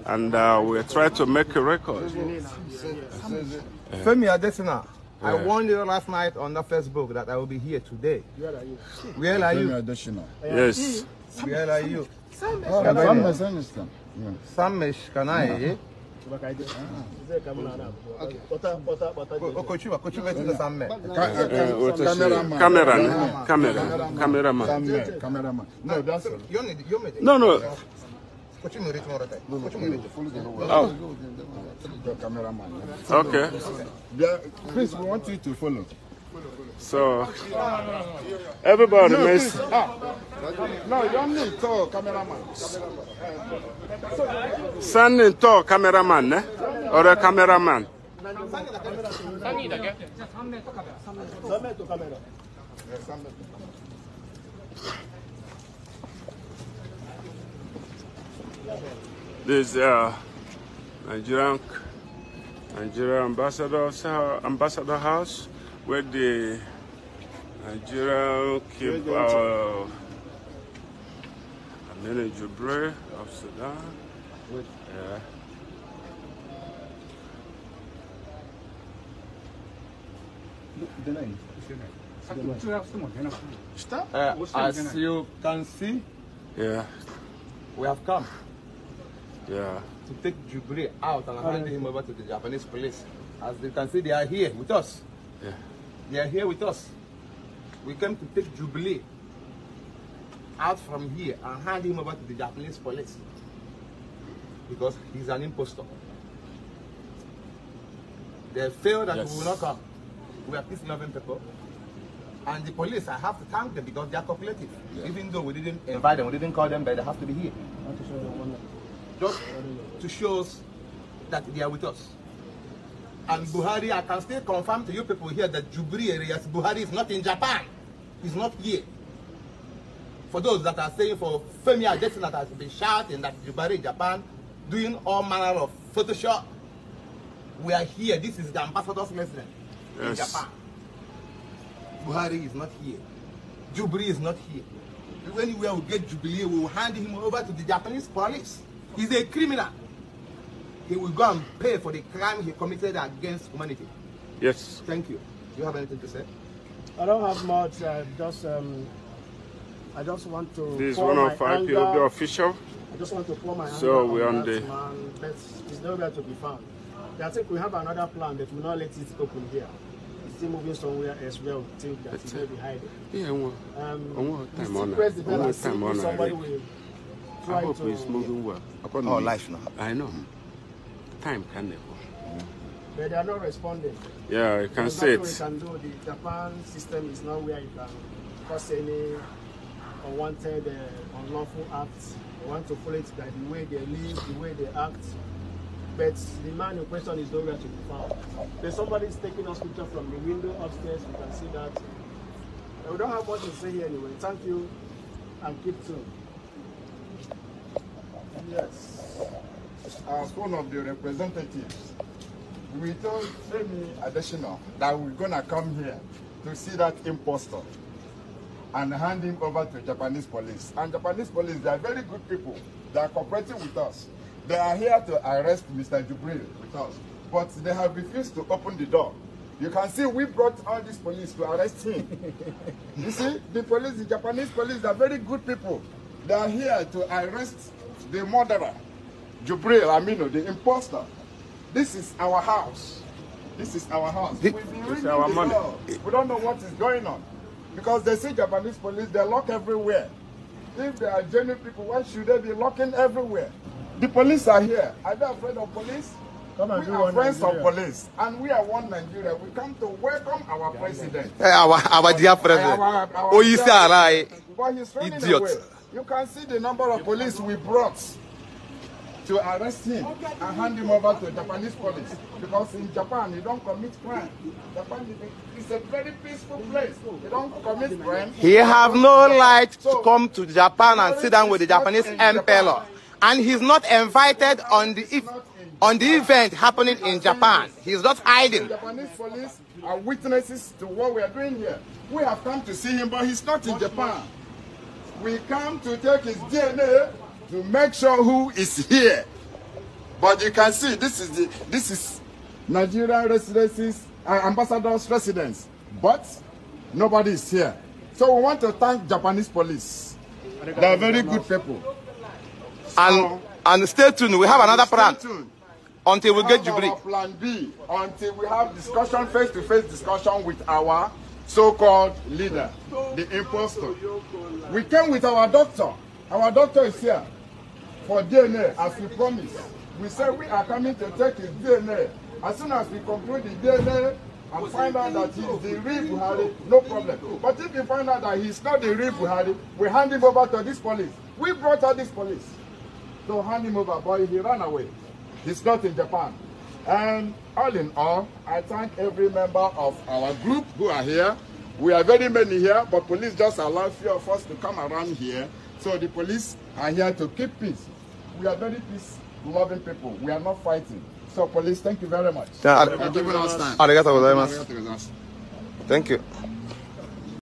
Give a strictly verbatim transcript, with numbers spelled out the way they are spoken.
and uh, we try to make a record. Femi Adesina, yeah. I warned you last night on the Facebook that I will be here today. Where are you? Where are you? Femi Adesina. Yes. Where are you? Samesh Kanai. Cameraman. Cameraman. Cameraman. Cameraman. No, that's it. No, no. Oh. Okay. Please, we want you to follow. So, everybody no, makes... Ah. No, you don't need tall cameraman. Standing tall cameraman, eh? Or a cameraman? This uh, Nigerian Nigerian ambassador ambassador house where the Nigerian keep our Amina Jubre of Sudan. Yeah. Uh, as you can see, yeah, we have come. Yeah. To take Jubre out and hand him over to the Japanese police. As you can see, they are here with us. Yeah. They are here with us. We came to take Jubilee out from here and hand him over to the Japanese police because he's an impostor. They feel that yes. we will not come. We are peace-loving people. And the police, I have to thank them because they are cooperative. Yeah. Even though we didn't invite them, we didn't call them, but they have to be here. Just to show us that they are with us. And Buhari, I can still confirm to you people here that Jubilee areas, Buhari is not in Japan. He's not here. For those that are saying for Femi Adesina that has been shouting that Jubilee in Japan, doing all manner of Photoshop, we are here. This is the ambassador's residence yes. in Japan. Buhari is not here. Jubilee is not here. Anywhere we get Jubilee, we will hand him over to the Japanese police. He's a criminal. He will go and pay for the crime he committed against humanity. Yes. Thank you. Do you have anything to say? I don't have much. Uh, just, um, I just want to. This is one of five P O B official. I just want to pour my so anger we're on on that the. man. That's, it's nowhere to be found. I think we have another plan that will not let it open here. It's still moving somewhere else where we think that it may be hiding. Yeah, one. Um, one time on One time on somebody will try I hope to, it's moving well. Oh, life now. I know. Time can never. But they are not responding. Yeah, you can see it. We can do. The Japan system is not where you can cause any unwanted, uh, unlawful acts. You want to follow it by the way they live, the way they act. But the man in question is nowhere to be found. There's somebody is taking us picture from the window upstairs. You can see that. We don't have much to say here anyway. Thank you and keep tuned. Yes. As one of the representatives, we told Femi Adesina that we're going to come here to see that imposter and hand him over to Japanese police. And Japanese police, they are very good people. They are cooperating with us. They are here to arrest Mister Jubril with us. But they have refused to open the door. You can see we brought all these police to arrest him. You see, the police, the Japanese police, they are very good people. They are here to arrest the murderer, Jubril Aminu, the imposter. This is our house. This is our house. This is our money. We don't know what is going on. Because they see Japanese police, they lock everywhere. If they are genuine people, why should they be locking everywhere? The police are here. Are they afraid of police? Come and we are friends Nigeria. of police. And we are one Nigeria. We come to welcome our president. Hey, our, our dear president. Our, our oh, he's right. But he's running Idiot. away. You can see the number of police we brought to arrest him and hand him over to Japanese police. Because in Japan, you don't commit crime. Japan is a very peaceful place. You don't commit crime. He have no right to come to Japan and sit down with the Japanese emperor. And he's not invited on the on the event happening in Japan. He's not hiding. The Japanese police are witnesses to what we are doing here. We have come to see him, but he's not in Japan. We come to take his D N A to make sure who is here. But you can see this is the this is Nigerian residences, uh, ambassadors' residence. But nobody is here. So we want to thank Japanese police. They are very good people. So, and and stay tuned. We have another plan until we, we get Jubilee. Plan B until we have discussion, face-to-face discussion with our so-called leader, the impostor. We came with our doctor. Our doctor is here for D N A, as we promised. We said we are coming to take his D N A. As soon as we conclude the D N A and find out that he is the real Buhari, no problem. But if we find out that he is not the real Buhari, we hand him over to this police. We brought out this police to hand him over, but he ran away. He's not in Japan. And all in all, I thank every member of our group who are here. We are very many here, but police just allow few of us to come around here. So the police are here to keep peace. We are very peace-loving people. We are not fighting. So police, thank you very much. Yeah, for giving us time. Thank you.